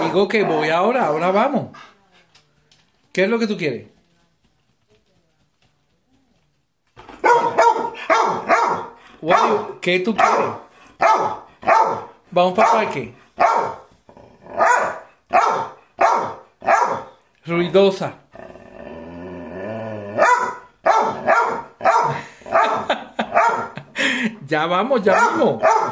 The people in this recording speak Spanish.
digo que voy ahora vamos. ¿Qué es lo que tú quieres? ¿Qué tú quieres? Vamos para el parque. Ruidosa. Ya vamos, ya vamos.